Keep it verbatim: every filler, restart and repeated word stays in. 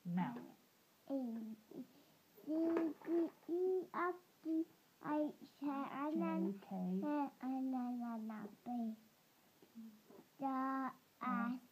Now. A, B, C, D, E, F, G, H, I, J, K, L, M, N, O, P, Q, R, S,